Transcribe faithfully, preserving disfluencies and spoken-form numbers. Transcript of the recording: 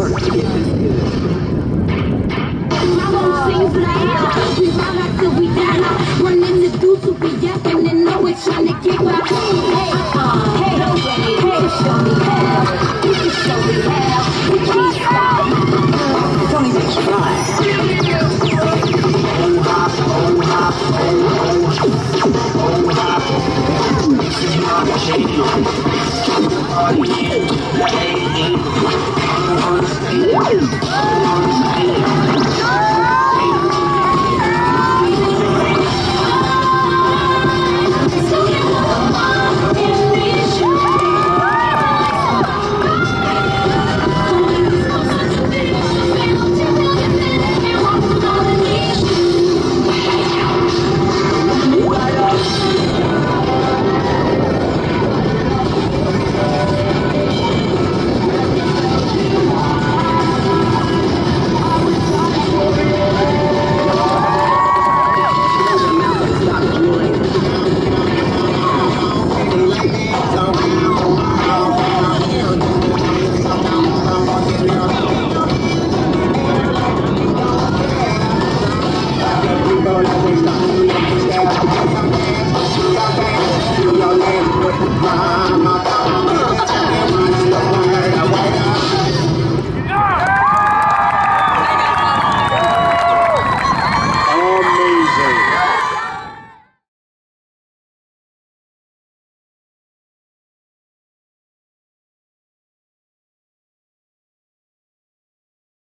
work to get this good. My whole thing's loud. We ride out till we die out. Running the dudes who be yapping and always trying to get out. Hey, uh, hey, no way, hey, show me how. You can show me how. We can't stop. Don't even try. Oh, hop, oh, hop, oh, oh, hop. This is not a shady. Are you ready? I wanna stay. I wanna stay. Mama.